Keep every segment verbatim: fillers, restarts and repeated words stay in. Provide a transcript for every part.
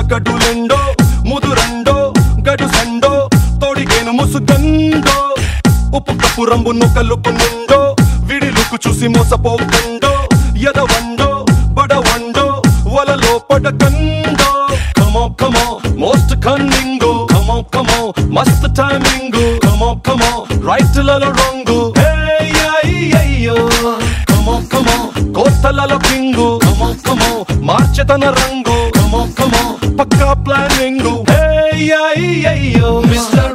ಕಡುಲೆಂಡೋ ಮುದುರಂಡೋ ಗಡು ಸಂಡೋ ತೋಡಿಗೇನು ಮುಸುಗಂಡೋ ಉಪ್ಪು ಕಪ್ಪು ರಂಬುನ್ನು ಕಲ್ಲುಪುನುಂಡೋ విడిలుకు చూసి మోసపోకండో ఎదవండో బడవండో వలలో పడకండో కమో కమో మోస్ట్ కన్నింగు కమో కమో మస్త్ టైమింగు కమో కమో రైట్ లలో రాంగు అయ్యో కమో కమో కోతలలో కింగు కమో కమో మార్చెతన రంగు కమో కమో పక్కా ప్లానింగు అయ్యో మిస్టర్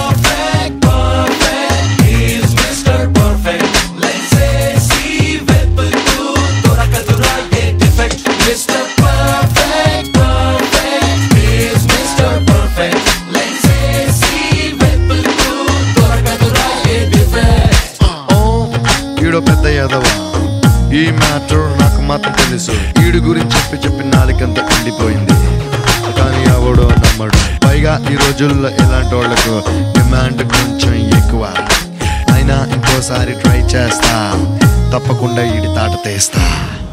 పెద్ద యాదవ ఈ మ్యాటర్ నాకు మాత్రం తెలుసు ఈడు గురించి చెప్పి చెప్పి నాలుకంతా ఎండిపోయింది కానీ ఎవడో నమ్మడు పైగా ఈ రోజుల్లో ఇలాంటి వాళ్లకు డిమాండ్ కొంచెం ఎక్కువ అయినా ఇంకోసారి ట్రై చేస్తా తప్పకుండా ఈడి తాట తీస్తా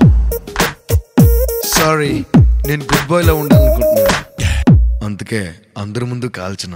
సారీ నేను గుడ్ బాయ్ లో ఉండాలనుకుంటున్నా అందుకే అందరి ముందు కాల్చిన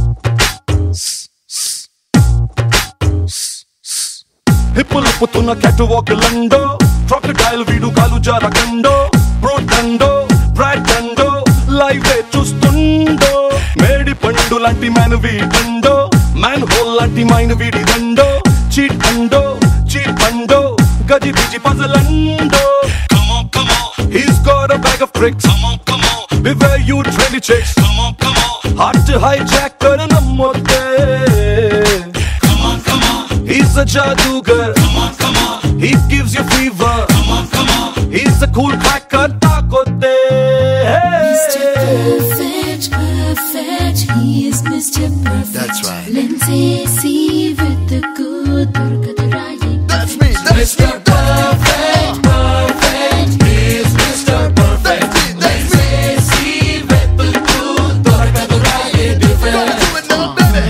హిప్పులుపుతున్న క్యాట్ వాక్ లండో క్రొకడైల్ వీడు కాలు జారకండో బ్రోటండో బ్రైటండో లైవ్ చూస్తుండో మేడి పండు లాంటి మ్యాన్ వీడండో మ్యాన్ హోల్ లాంటి మైన్ వీడి దండో చీట్ అండో చీట్ పండో గజి బిజి పజలండో come on come on he's got a bag of tricks come on come on beware you trendy chicks come on come on hard to hijack kar namote he's a jadugar come on come on he gives you fever come on come on he's a cool cracker takote Mister Perfect perfect he is Mister Perfect that's right Lindsay C with the good Durgadarayi that's me that's Mister Perfect perfect he is Mister Perfect Lindsay C with the good Durgadarayi different do it now baby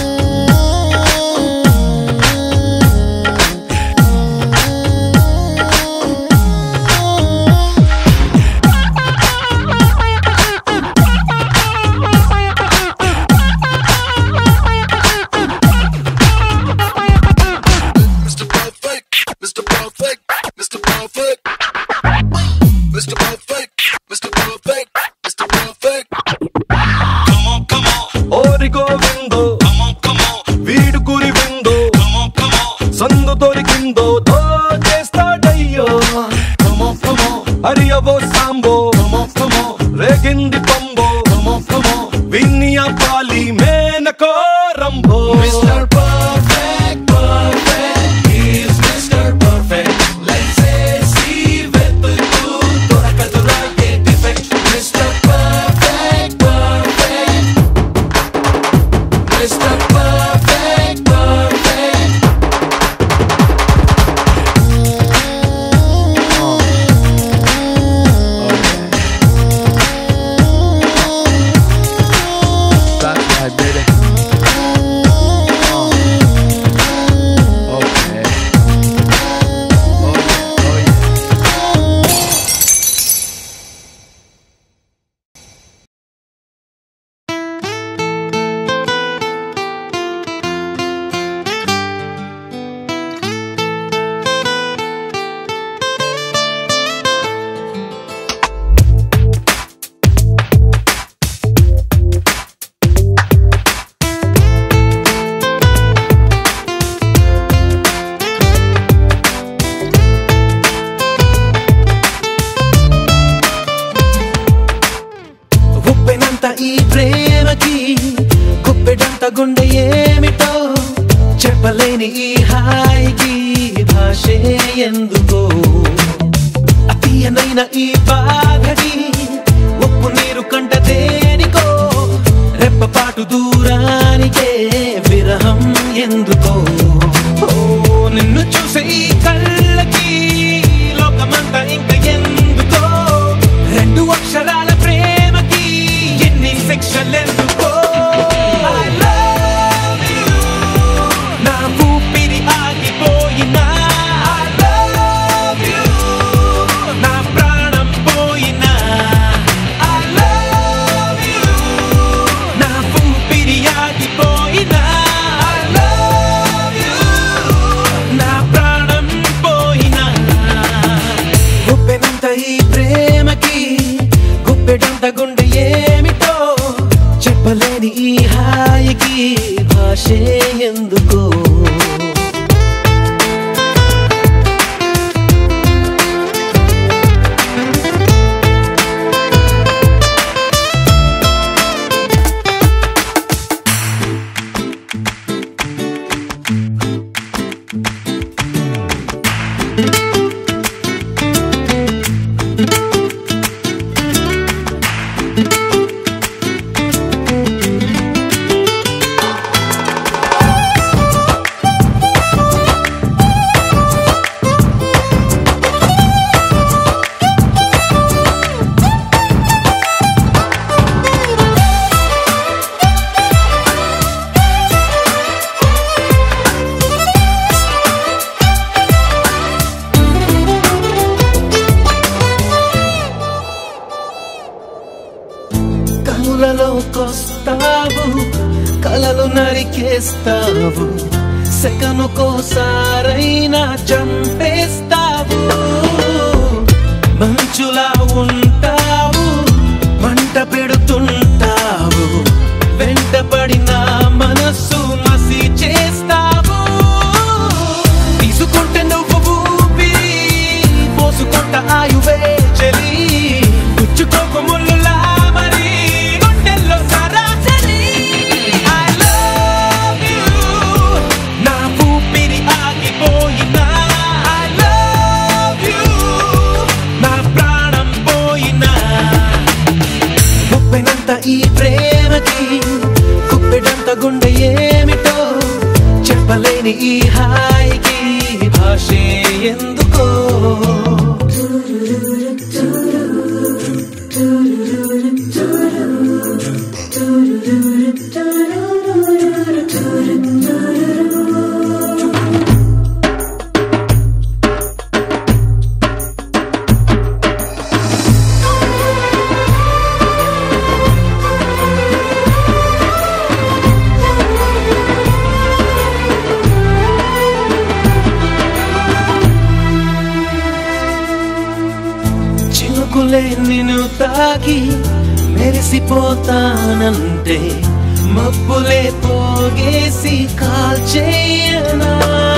Ariavo sambo come come regindi pombo come come vinniya pali menako rambo Mister Perfect perfect he is Mister Perfect let's say see with the good torakadura ke defect Mister Perfect perfect Mister Perfect perfect ఈ ప్రేమకి గుప్పెడంత గుండె ఏమిటో చెప్పలేని ఈ హాయికి భాషే ఎందుకో అతీయనైన ఈ బాధకి ఉప్పు నీరు కంట దేనికో రెప్పపాటు దూరానికే విరహం ఎందుకో ఓ నిన్ను చూసే ఈ కళ్ళకి లోకమంతా ఇంక ఎందుకో రెండు అక్షరాల ప్రేమకి ఎన్ని సెక్షన్లెందుకో I love you నా ఊపిరి ఆగిపోయినా I love you నా ప్రాణం పోయినా I love కలలోకొస్తావు కలలు నరికేస్తావు సెకనుకోసారైనా చంపేస్తావు మంచులా ఉంటావు మంట పెడుతుంటావు వెంటపడిన మనస్సు మసి చేస్తావు తీసుకుంటే నువ్వు ఊపిరి పోసుకుంట ఆయువే చలి పుచ్చుకోక ముళ్ళులా మరి గుండెల్లో సరాసరి I love you నా ఊపిరి ఆగిపోయినా I love you నా ప్రాణం పోయినా ముప్పెనంత ఈ ప్రేమకి కుప్పెడంత గుండె ఏమిటో చెప్పలేని ఈ హాయికి భాషే ఎందుకో చినుకులే నిన్ను తాకి మెరిసిపోతానంటే మబ్బులే పోగేసి కాల్చేయనా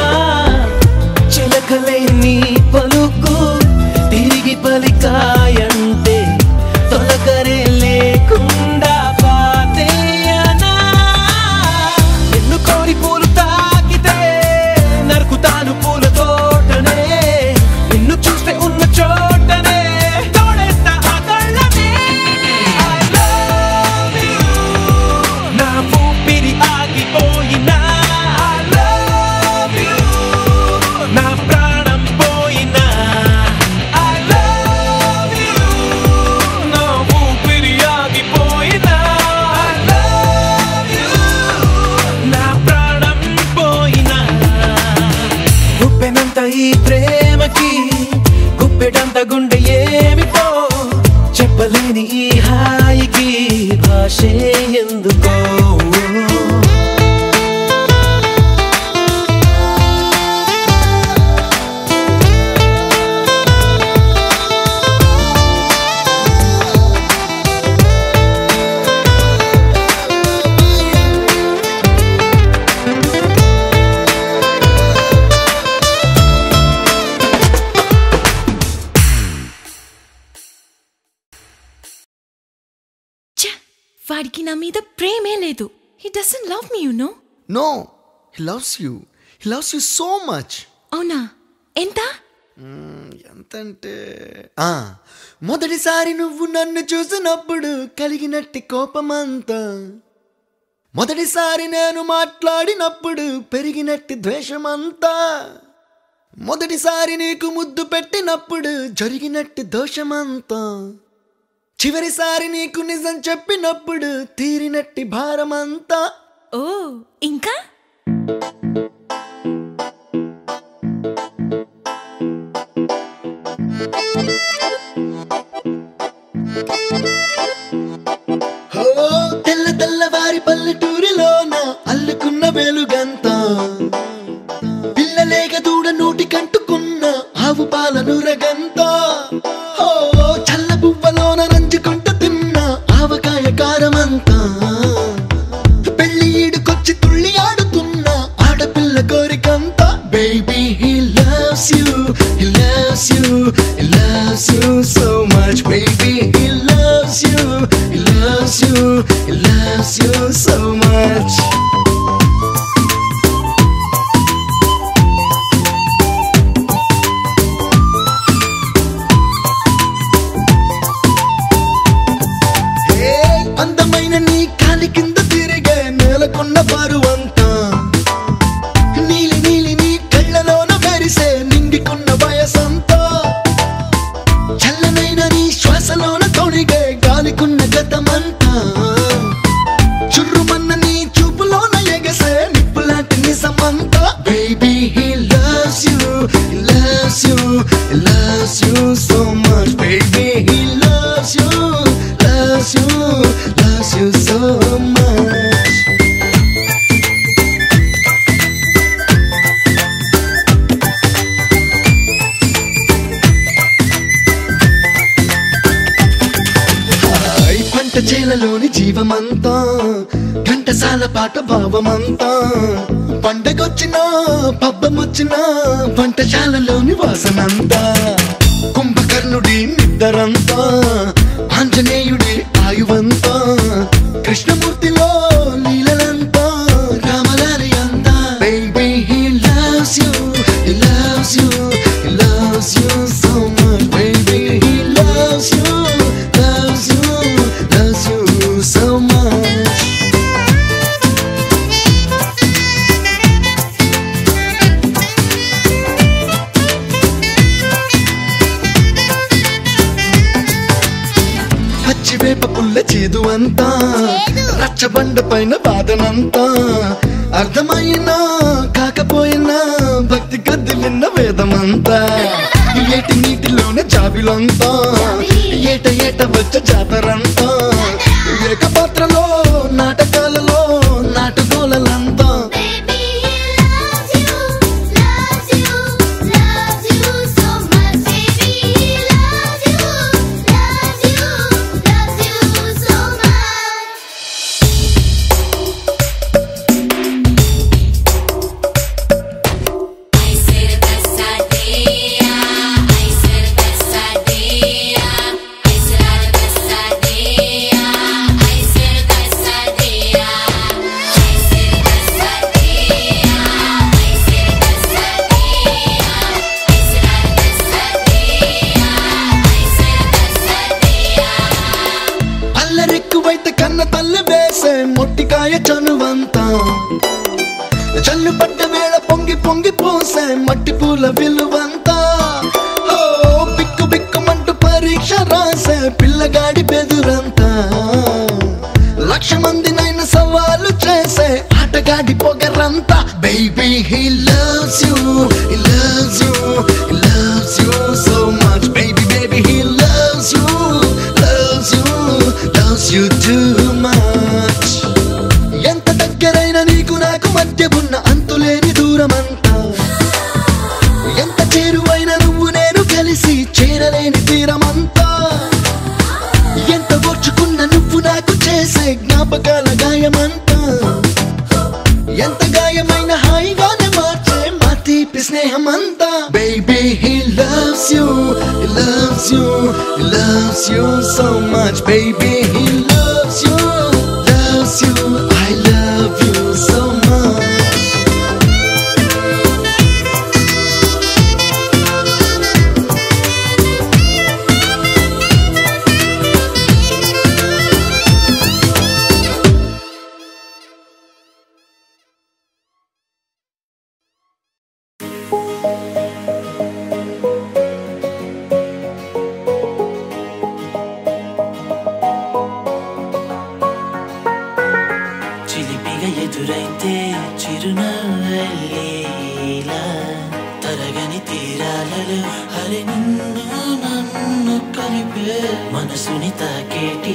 చిలకలే నీ పలుకు తిరిగి పలికాయంటే తొలకరే లేకుండా పాతేయనా నిన్ను కోరి పూలు తాకితే నరుకుతాను పూల తోటనే నిన్ను చూస్తే ఉన్న చోటనే తోడేస్తా ఆ కళ్ళనే I love you నా ఊపిరి ఆగిపోయినా I love you నా ప్రాణం పోయినా I love you నా ఊపిరి ఆగిపోయినా I love you నా ప్రాణం పోయినా గుప్పెనంత ఈ ప్రేమకి గుప్పెడంత గుండె ఏమిటో చెప్పలేని ఈ హాయికి భాషే ఎందుకో వాడికి నా మీద ప్రేమే లేదు. He doesn't love me, you know. No, he loves you. He loves you so much. అవునా? ఎంత? ఎంతంటే మొదటిసారి నువ్వు నన్ను చూసినప్పుడు కలిగినట్టి కోపమంతా, మొదటిసారి నేను మాట్లాడినప్పుడు పెరిగినట్టి ద్వేషమంతా, మొదటిసారి నీకు ముద్దు పెట్టినప్పుడు జరిగినట్టి దోషమంతా, చివరిసారి నీకు నిజం చెప్పినప్పుడు తీరినట్టి భారమంతా. ఓ ఇంకా తెల్ల తెల్లవారి పల్లెటూరిలోన అల్లుకున్న వెలుగంతా, పిల్లలేక దూడ నోటి కంటుకున్న ఆవు పాలను రగంతా, చల్ల పువ్వలోన నంచుకుంటూ తిన్న ఆవకాయ కారమంతా, పెళ్లి ఈడుకొచ్చి తుళ్ళి ఆడుతున్న ఆడపిల్ల కోరికంతా. Baby, he loves you, he loves you, he loves you so much. Baby, he loves you, he loves you, he loves you so much. loves you, he loves you, he loves you so much, baby. He loves you, loves you, loves you so much. పంట చేలలోని జీవమంతా ఘంటసాల పాట భావమంతా పండగొచ్చినా పబ్బమొచ్చినా వంటశాలలోని వాసనంతా కుంభకర్ణుడి నిద్దరంతా ఆంజనేయుడి ఆయువంతా కృష్ణమూర్తిలో లీలలంతా రామలారి అంతా baby he loves you, he loves you, he loves you so much, baby he loves you, loves you, loves you so much. పచ్చివేప పుల్ల చేదు అంతా రచ్చబండ పైన వాదనంతా అర్థమైనా కాకపోయినా భక్తి కదిలిన వేదమంతా ఏటి నీటిలోనే జాబిలంతా ఏట ఏట వచ్చ జాతరంతా ఏకపాత్రలో నాటకాలలో నాటగోలంతా మొట్టికాయ చనువంతా చల్లు పడ్డ వేళ పొంగి పొంగి పోసే మట్టి పూల విలువంతా ఓ బిక్కు బిక్కుమంటూ పరీక్ష రాసే పిల్లగాడి బెదురంతా లక్ష మందినైనా సవాలు చేసే ఆటగాడి పొగరంతా baby he loves you, he loves you, he loves you so much, baby baby he loves you, loves you, loves you too much. ఎంత దగ్గరైన నీకు నాకు మధ్య ఉన్న అంతులేని దూరమంతా ఎంత చేరువైన నువ్వు నేను కలిసి చేరలేని తీరమంతా ఎంత ఓర్చుకున్న నువ్వు నాకు చేసే జ్ఞాపకాల గాయమంతా ఎంత గాయమైన హాయిగానే మార్చే మా తీపి స్నేహమంతా baby he loves you, he loves you, he loves you so much, baby he loves you, loves you, I love you so much. ఎదురైతే చిరునవ్వులేలా తరగని తీరాలలో హరి నిన్ను నన్ను కలిపే మనసుని తాకేటి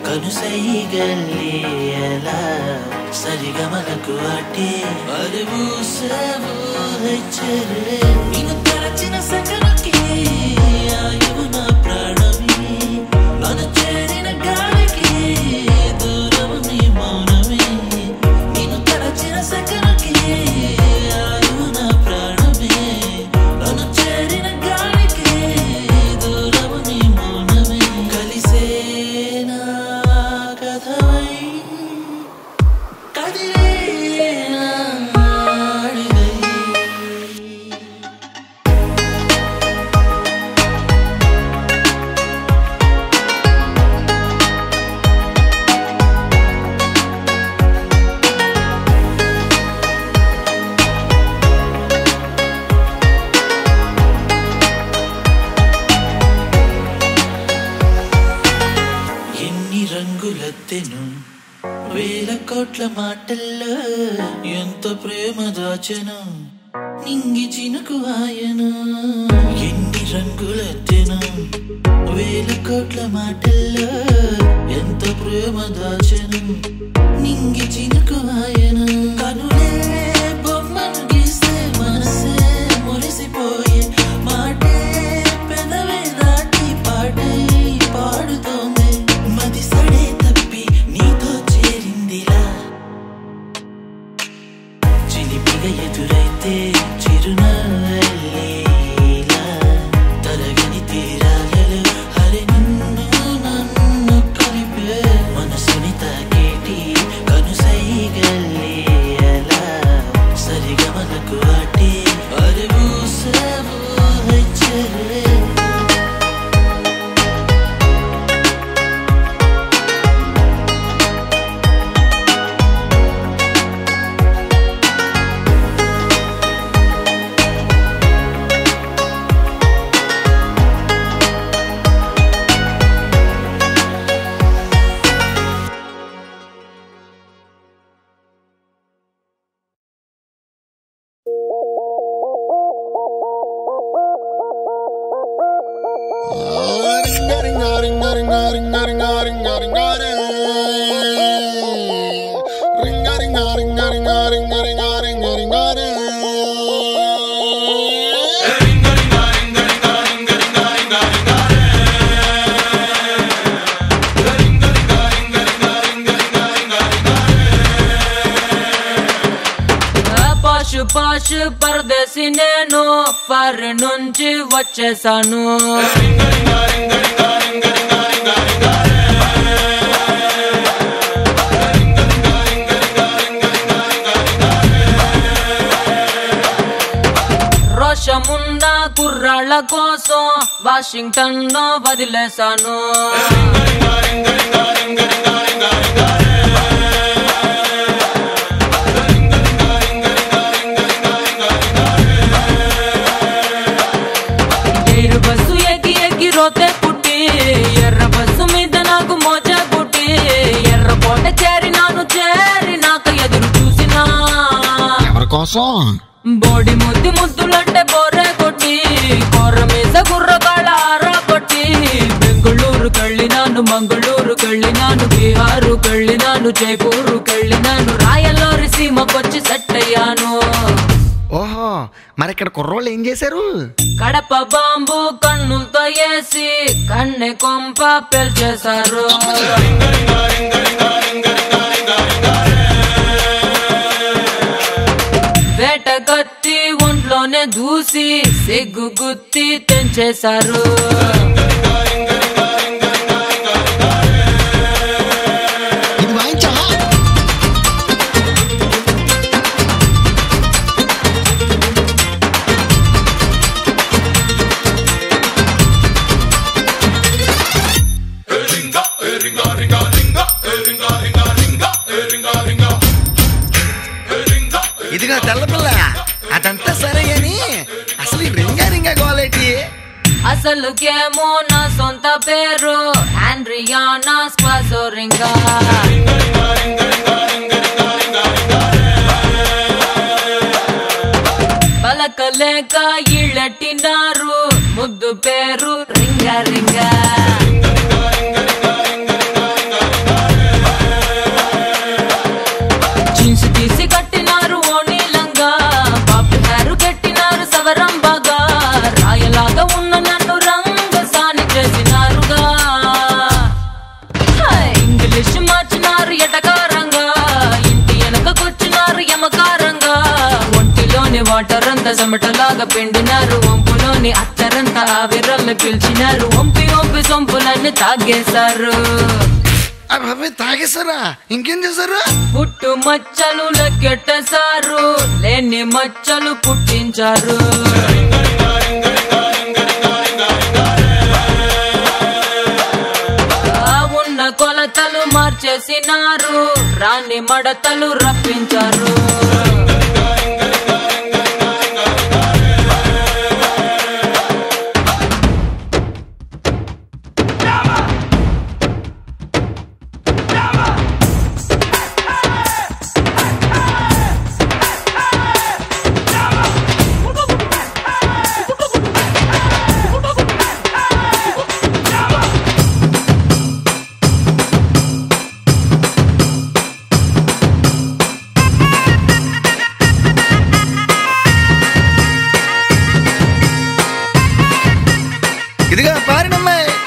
కనుసైగలేలా సరిగమలకు అట్టే అరువు సేవు హెచ్చరే నిన్ను తరచిన సకలకి ఆయువు నా ప్రాణమే నన్ను చేరిన గాలికి దూరం నీ మౌనమే సకలకి ఆయువు నా ప్రాణమే నన్ను చేరిన గాలికి దూరము నీ మౌనమే కలిసే నా కథవై కదిలే నా అడిగై వేల కోట్ల మాటల్లో ఎంత ప్రేమ దాచెను నింగి చినుకు ఆయన ఎన్ని రంగులెత్తెను వేల కోట్ల మాటల్లో ఎంత ప్రేమ దాచెను నింగి చినుకు ఆయన కనులే బొమ్మను గీస్తే మనసే మురిసిపోయే మాటే పెదవే దాటి పాటే పాడుతోంది మది సడే తప్పి నీతో చేరిందిలా చిలిపిగా ఎదురైతే చిరునవ్వులేలా తరగని తీరాలలో హరి నిన్ను నన్ను కలిపే మనసుని తాకేటి కనుసైగలే అలా సరిగమలకు వాటి అరువు సేవు హెచ్చరే పాషు పాషు పరదేశి నేను ఫర్ నుంచి వచ్చేసాను రోషమున్న కుర్రాళ్ళ కోసం వాషింగ్టన్ లో వదిలేసాను బస్సు ఎక్కి ఎక్కి రోతే పుట్టి ఎర్ర బస్సు మీద నాకు మోజ పుట్టి ఎర్ర కోట చేరినాను చేరినాక ఎదురు చూసినా ఎవరి కోసం బోడి ముద్దు ముద్దులంటే బోరే కొట్టి కొర్ర మీద గుర్ర కాళ్ళ ఆరా కొట్టి బెంగుళూరు కళ్ళినాను మంగళూరు కళ్ళినాను బీహారు కళ్ళినాను జైపూరు కళ్ళినాను రాయలూరి సీమకొచ్చి సెట్ అయ్యాను ఓహో మరి ఇక్కడ కుర్రోళ్ళు ఏం చేశారు కడప బాంబు కన్నులతో వేసి కన్నె కొంప పెల్చేశారు వేట కత్తి ఒంట్లోనే దూసి సిగ్గు గుత్తి తెంచేశారు ఇది వాయించా ఇదిగా తెల్లపిల్ల అదంతా సరే అని అసలు ఈ రింగా రింగా గోలేటి అసలుకేమో నా సొంత పేరు ఆండ్రియానా స్క్వాజోరింగా పలకలేక ఇళ్ళెట్టినారు ముద్దు పేరు రింగా రింగా జీన్స్ తీసి కట్టినారు ఓణీలంగా బాబు హేరు కట్టినారు సవరం బాగా రాయలాగా ఉన్న నన్ను రంగ సాని చేసినారుగా ఇంగ్లీష్ మార్చినారు ఎటకారంగా ఇంటి వెనకకొచ్చినారు యమకారంగా ఒంటిలోని వాటర్ అంతా చెమటలాగా పిండినారు వంపులోని అత్తరంతా ఆవిరల్ని పిలిచినారు వంపి వంపి సొంపులన్నీ తాగేశారు అవి తాగేశారా ఇంకేం చేశారు పుట్టు మచ్చలు లెక్కెట్టేశారు లేని మచ్చలు పుట్టించారు ఉన్న కొలతలు మార్చేసినారు రాని మడతలు రప్పించారు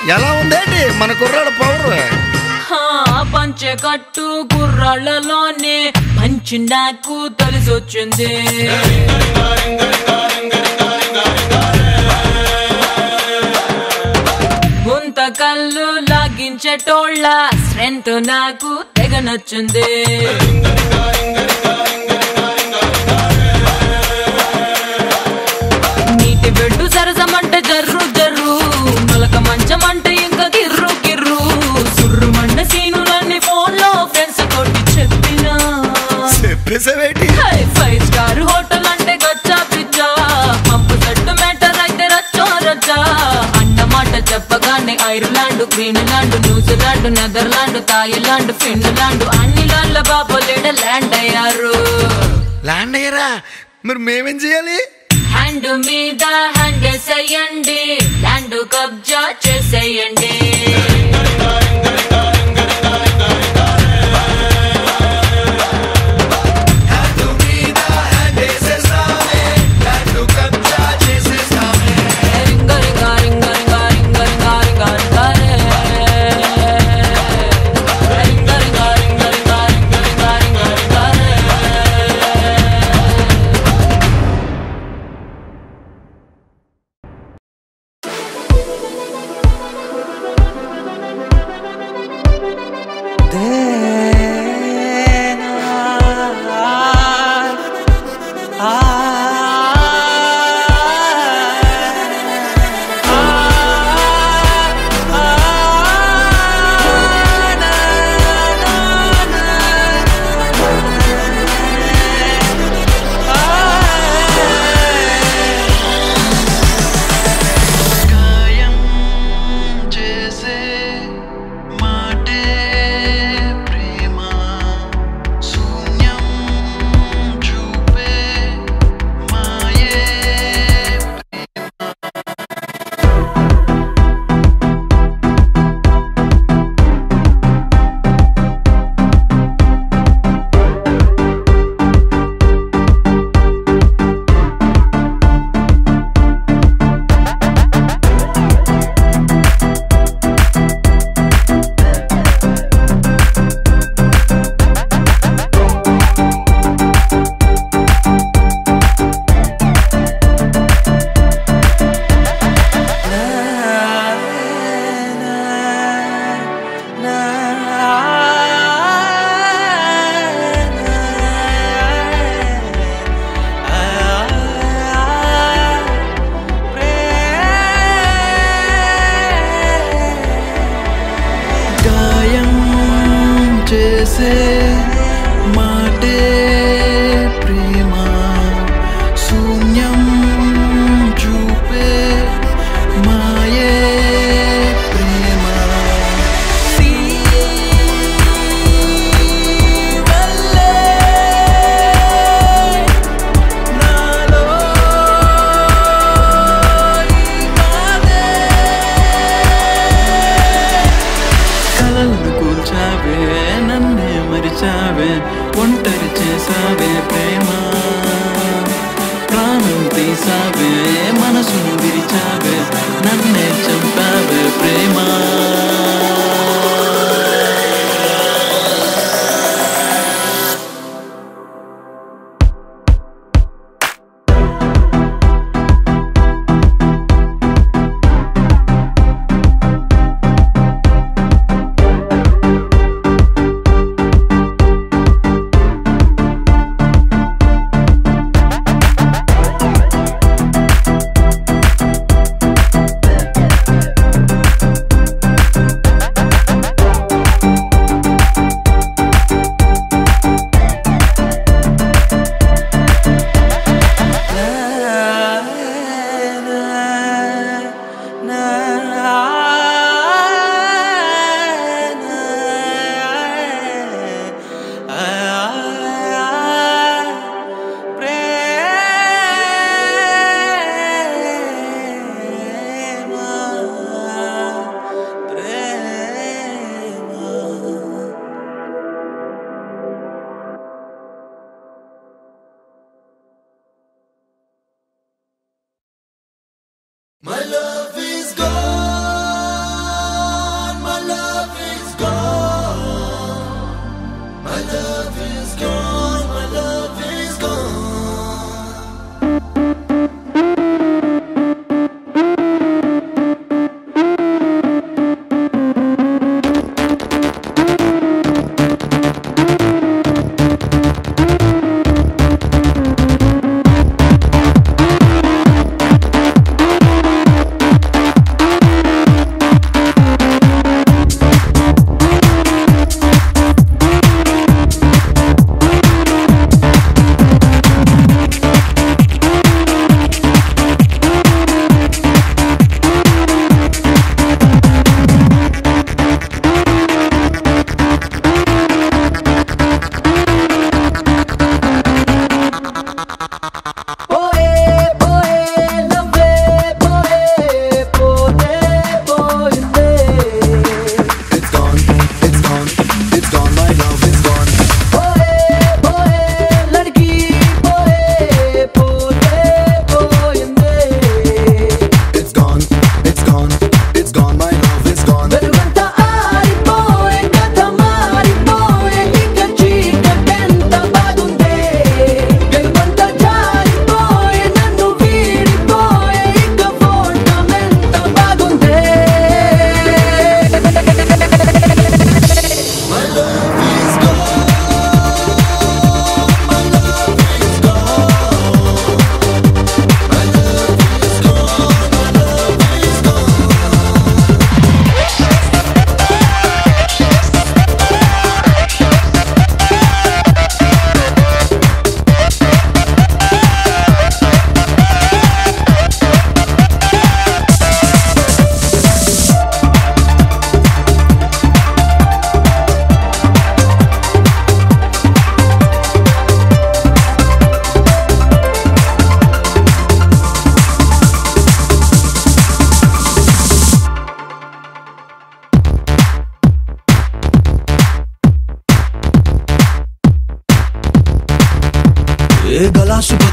ఎలా ఉందేంటి మన కుర్రాడు పవర్? పంచెకట్టు కుర్రాళ్ళలోనే మంచి నాకు తెలిసొచ్చింది. గుంత కళ్ళు లాగించేటోళ్ళ స్ట్రెంత్ నాకు తెగ నచ్చింది. నీటి బెడ్డు సరసమంటే జర్రు జర్రు, మొలక మంచమంటే ఇంకా గిర్రు గిర్రు, సుర్రు మండ సీనులన్నీ ఫోన్ లో ఫ్రెండ్స్ తోటి చెప్పినా చెప్పేసేవేటి? ఫైవ్ స్టార్ హోటల్ అంటే గచ్చా పిచ్చా, పంపు సెట్టు మ్యాటర్ అయితే రచ్చో రచ్చా. అన్నమాట చెప్పగానే Ireland, Greenland, New Zealand, Netherland, Thailand, Finland అన్ని లాండ్ల బాబోలేడ ల్యాండ్ అయ్యారు. ల్యాండ్ అయ్యారా? మరి మేమేం చేయాలి? హ్యాండ్ మీద హ్యాండ్ వేసేయండి, ల్యాండ్ కబ్జా చేసేయండి. మాటే ప్రేమ శూన్యం చూపే మాయే ప్రేమ వల్లే నాలో కలలను కూల్చావే నన్నే మరిచావే ఒంటరి చేసావే ప్రేమ ప్రాణం తీసావే మనసును విరిచావే నన్నే చంపావే ప్రేమ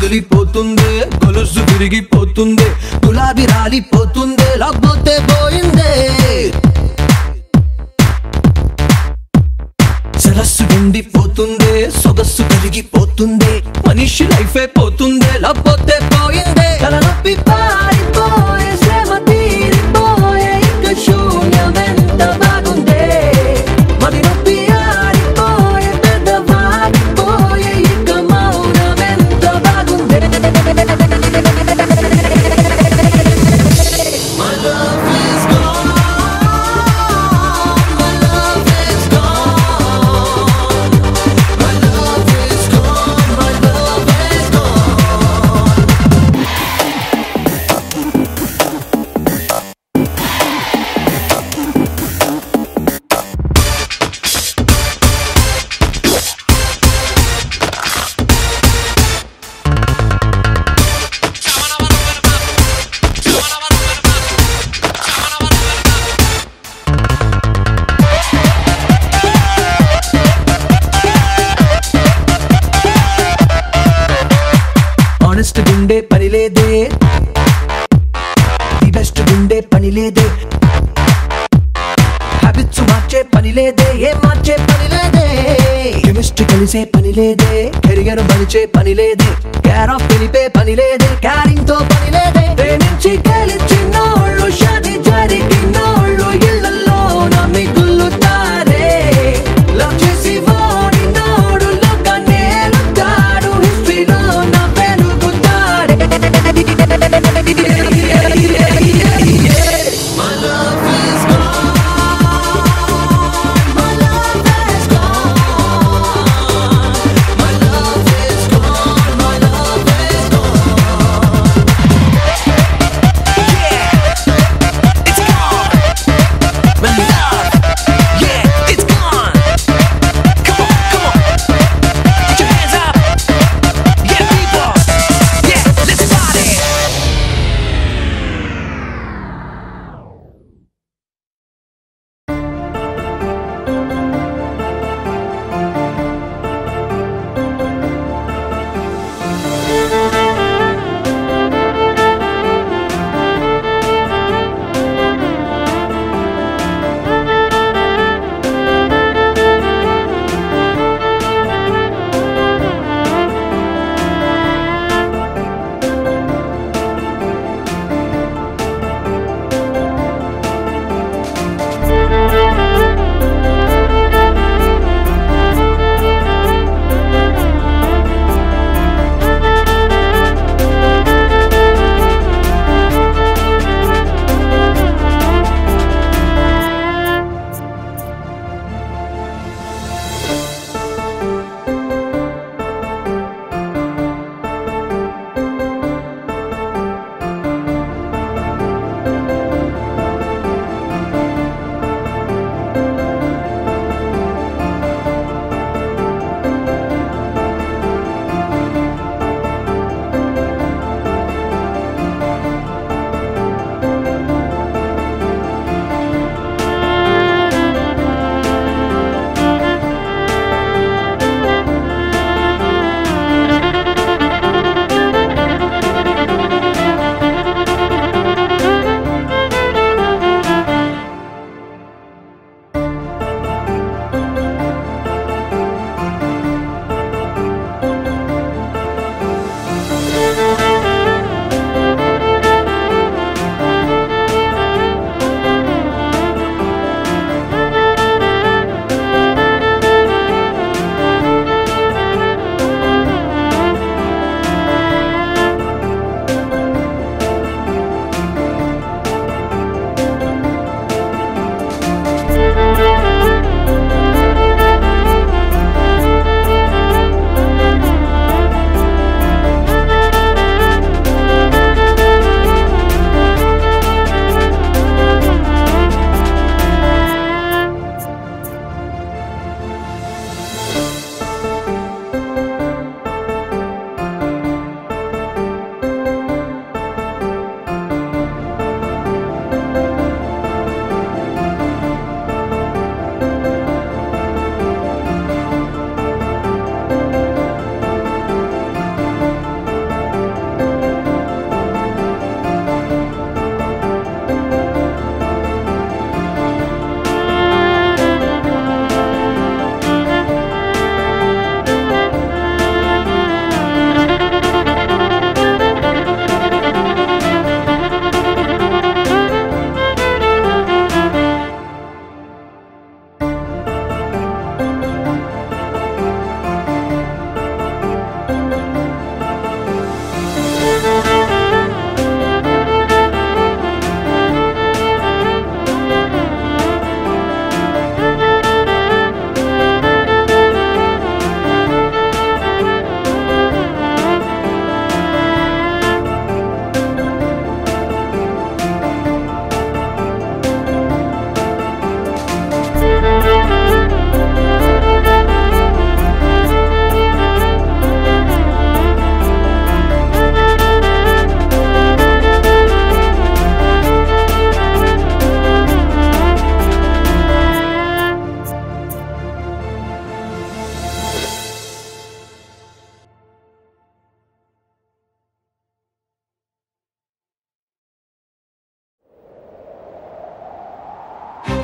పగిలిపోతుంది గొలుసు విరిగిపోతుంది గులాబీ రాలిపోతుంది లేకపోతే పోయిందే సరస్సు ఎండిపోతుంది సొగస్సు కరిగిపోతుంది మనిషి లైఫే పోతుంది లేకపోతే పోయిందే తలనొప్పి పారిపోయే శ్రమ తీరిపోయే ఇక శూన్యమెంత బాగుందే మది నొప్పి ఆడిపోయే పెద్దవాడిపోయే ఇక మౌనమెంత బాగుందే My love is gone My love is gone My love is gone My love is gone honest గుండే పని లేదే ది బెస్ట్ గుండే పని లేదే హ్యాబిట్స్ మార్చే పని లేదే ఏం మార్చే పని లేదే కెమిస్ట్రీ కలిసే పని లేదే కెరియర్ మలిచే పని లేదే కేర్ ఆఫ్ తెలిపే పని లేదే క్యారింగ్ తో పని లేదే ప్రేమించి గెలిచినోళ్ళు షాది జరిగినోళ్ళు ఇళ్ళల్లో నమ్మిగుల్లుతారే లవ్ చేసి ఓడినోడు లోకాన్నే లుతాడు హిస్టరీలో నా పెరుగుతాడే My love is gone My love is gone My love is gone My love is gone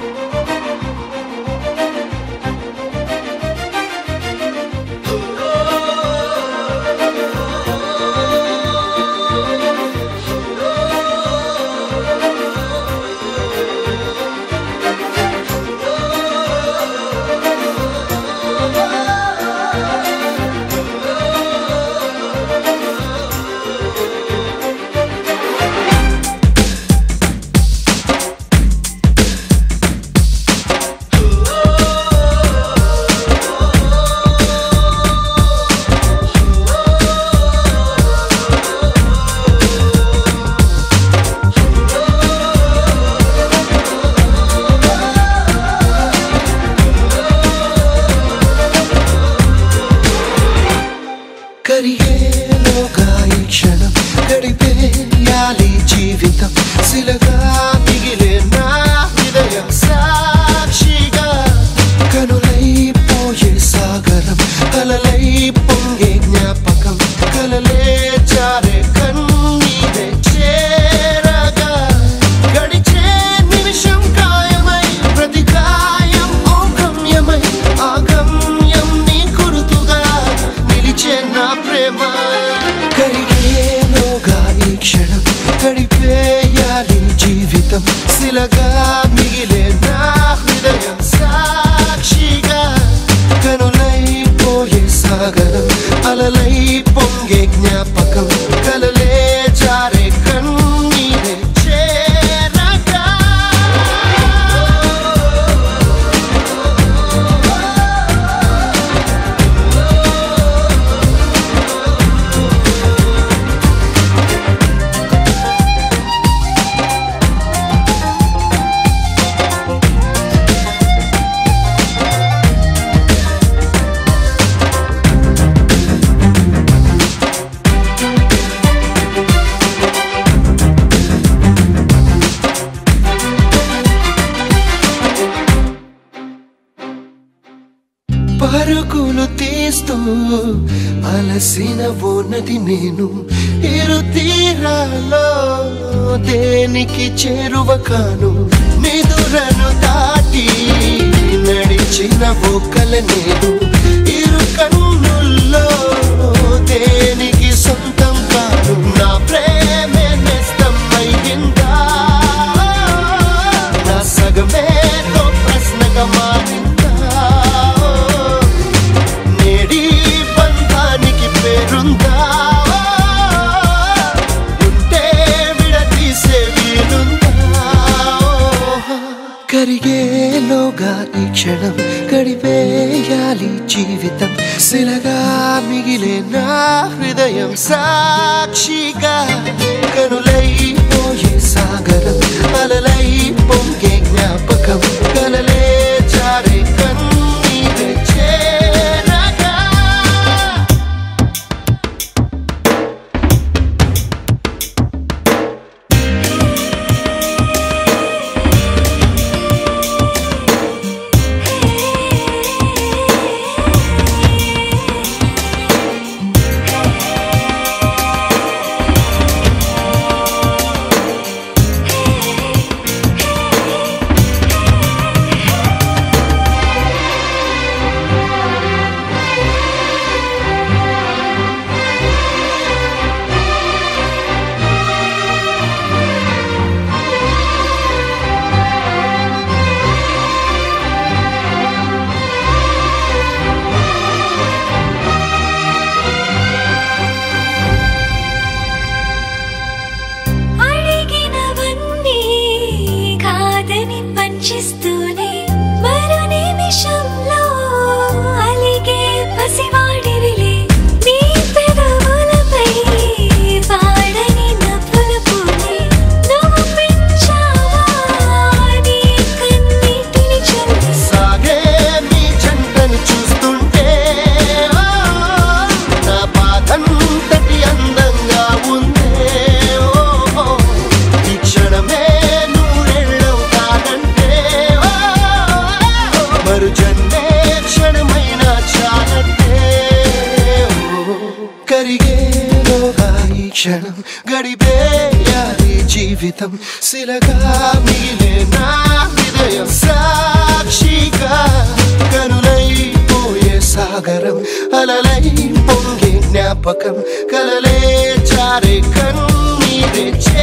కరిగేలోగా ఈ క్షణం గడిపేయాలి జీవితం శిలగా మిగిలే నా హృదయం సాక్షిగా కనులైపోయే సాగరం కలలై పొంగే జ్ఞాపకం కలలే చారే కన్నీరే చేరగా గడిచే నిమిషం కాయమై ప్రతి గాయం ఓ గమ్యమై ఆ గమ్యం నీ గుర్తుగా నిలిచే నా ప్రేమ కరిగేలోగా ఈ క్షణం గడిపేయాలి జీవితం శిలగా మిగిలే నా హృదయం సాక్షిగా కనులైపోయే సాగరం అలలై పొంగే జ్ఞాపకం కలలే జారే కన్నీరే చేరగా పరుగులు తీస్తూ అలసిన ఓనది నేను ఇరు తీరాలో దేనికి చేరువ కాను నిదురను దాటి నడిచిన బొక్కల నేను ఇరు కన్నుల్లో దేనికి సొంతం కాను నా ప్రేమే నేస్తం అయ్యిందా నా సగమే తో ప్రశ్నగా మారిందా కరిగేలోగా ఈ క్షణం గడిపేయాలి జీవితం శిలగా మిగిలే నా హృదయం సాక్షిగా కనులైపోయే సాగరం అలలై పొంగే జ్ఞాపకం కలలే జారే కన్నీరే చేరగా పంచిస్తూనే మరో నిమిషంలో అలిగే పసివాడివిలే నీ పెదవులపై పాడని నవ్వుల పూలే నువ్వు పెంచావా నీ కన్నీటిని చల్లి సాగే నీ జంటను చూస్తుంటే నా బాధంతటి అందంగా ఉందే ఈ క్షణమే కరిగేలోగా ఈ క్షణం గడిపేయాలి జీవితం శిలగా మిగిలే నా హృదయం సాక్షిగా కనులైపోయే సాగరం అలలై పొంగే జ్ఞాపకం కలలే చారే కన్నీరే